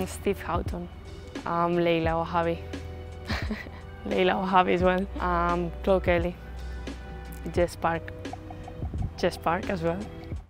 Steve Houghton, Laila or Javi. Laila or Javi as well. Chloe Kelly, Jess Park as well.